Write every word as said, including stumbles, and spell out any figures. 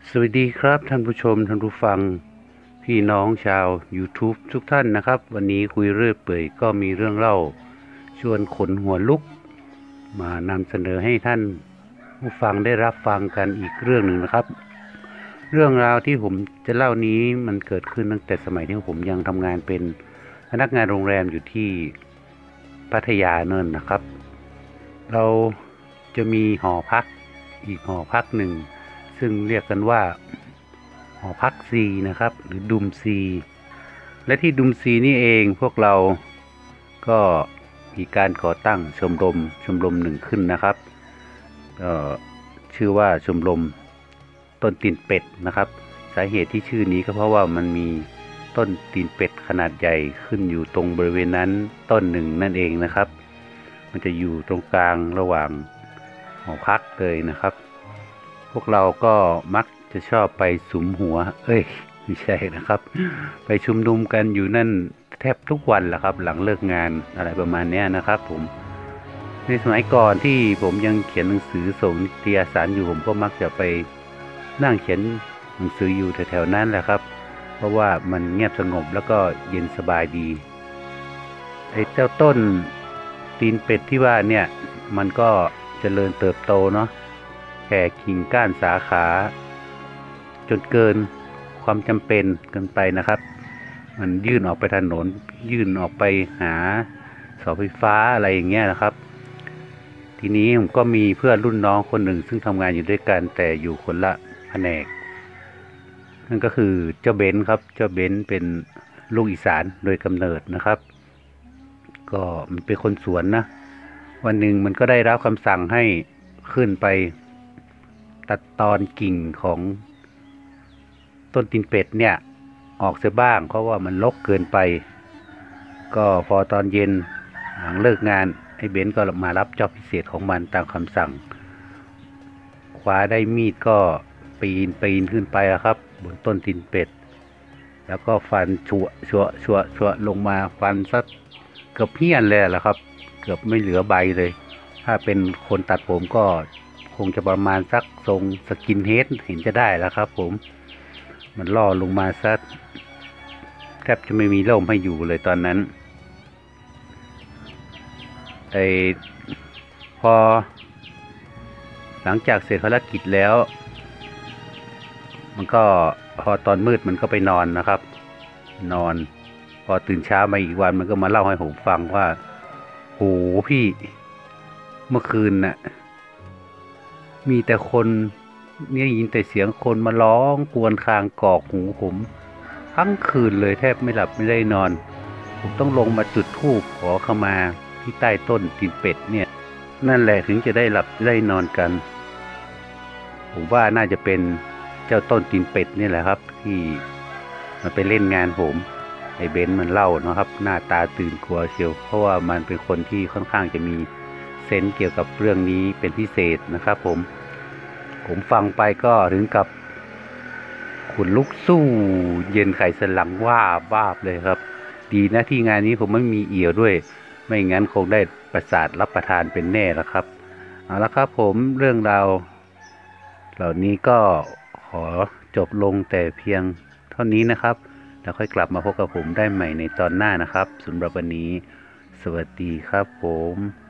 สวัสดีครับท่านผู้ชมท่านผู้ฟังพี่น้องชาว YouTube ทุกท่านนะครับวันนี้คุยเรื่อยเปื่อยก็มีเรื่องเล่าชวนขนหัวลุกมานำเสนอให้ท่านผู้ฟังได้รับฟังกันอีกเรื่องหนึ่งนะครับเรื่องราวที่ผมจะเล่านี้มันเกิดขึ้นตั้งแต่สมัยที่ผมยังทำงานเป็นพนักงานโรงแรมอยู่ที่พัทยาเนินนะครับเราจะมีหอพักอีกหอพักหนึ่งซึ่งเรียกกันว่าหอพักซีนะครับหรือดุมซีและที่ดุมซีนี่เองพวกเราก็มีการก่อตั้งชมรมชมรมหนึ่งขึ้นนะครับก็ชื่อว่าชมรมต้นตีนเป็ดนะครับสาเหตุที่ชื่อนี้ก็เพราะว่ามันมีต้นตีนเป็ดขนาดใหญ่ขึ้นอยู่ตรงบริเวณนั้นต้นหนึ่งนั่นเองนะครับมันจะอยู่ตรงกลางระหว่างหอพักเลยนะครับพวกเราก็มักจะชอบไปสุมหัวเอ้ยไม่ใช่นะครับไปชุมนุมกันอยู่นั่นแทบทุกวันแหละครับหลังเลิกงานอะไรประมาณนี้นะครับผมในสมัยก่อนที่ผมยังเขียนหนังสือส่งนิตยสารอยู่ผมก็มักจะไปนั่งเขียนหนังสืออยู่แถวๆนั้นแหละครับเพราะว่ามันเงียบสงบแล้วก็เย็นสบายดีไอ้เจ้าต้นตีนเป็ดที่ว่าเนี่ยมันก็เจริญเติบโตเนาะแผ่กิ่งก้านสาขาจนเกินความจำเป็นเกินไปนะครับมันยื่นออกไปถนนยื่นออกไปหาเสาไฟฟ้าอะไรอย่างเงี้ยนะครับทีนี้ผมก็มีเพื่อนรุ่นน้องคนหนึ่งซึ่งทำงานอยู่ด้วยกันแต่อยู่คนละแผนกนั่นก็คือเจ้าเบนซ์ครับเจ้าเบนซ์เป็นลูกอีสานโดยกำเนิดนะครับก็มันเป็นคนสวนนะวันหนึ่งมันก็ได้รับคำสั่งให้ขึ้นไปตัดตอนกิ่งของต้นตีนเป็ดเนี่ยออกเสียบ้างเพราะว่ามันรกเกินไปก็พอตอนเย็นหลังเลิกงานไอ้เบนซ์ก็มารับจ็อบพิเศษของมันตามคำสั่งคว้าได้มีดก็ปีนปีนขึ้นไปครับบนต้นตีนเป็ดแล้วก็ฟันชัวชัวชัวชัวลงมาฟันสักเกือบเพี้ยนเลยแหละครับเกือบไม่เหลือใบเลยถ้าเป็นคนตัดผมก็คงจะประมาณสักทรงสกินเฮดเห็นจะได้แล้วครับผมมันล่อลงมาซัดแทบจะไม่มีร่มให้อยู่เลยตอนนั้นไอพอหลังจากเสร็จภารกิจแล้วมันก็พอตอนมืดมันก็ไปนอนนะครับนอนพอตื่นเช้ามาอีกวันมันก็มาเล่าให้ผมฟังว่าโหพี่เมื่อคืนน่ะมีแต่คนเนี่ยยินแต่เสียงคนมาร้องกวนคางกอกหูผมทั้งคืนเลยแทบไม่หลับไม่ได้นอนผมต้องลงมาจุดธูปขอขมาที่ใต้ต้นตีนเป็ดเนี่ยนั่นแหละถึงจะได้หลับได้นอนกันผมว่าน่าจะเป็นเจ้าต้นตีนเป็ดนี่แหละครับที่มันไปเล่นงานผมไอ้เบนซ์มันเล่านะครับหน้าตาตื่นกลัวเชียวเพราะว่ามันเป็นคนที่ค่อนข้างจะมีเซนส์เกี่ยวกับเรื่องนี้เป็นพิเศษนะครับผมผมฟังไปก็ถึงกับขนลุกสู้เย็นไขสันหลังว่าบ้าบเลยครับดีนะที่งานนี้ผมไม่มีเอี่ยวด้วยไม่งั้นคงได้ประสาทรับประทานเป็นแน่แล้วครับเอาละครับผมเรื่องราวเหล่านี้ก็ขอจบลงแต่เพียงเท่านี้นะครับแล้วค่อยกลับมาพบกับผมได้ใหม่ในตอนหน้านะครับสำหรับวันนี้สวัสดีครับผม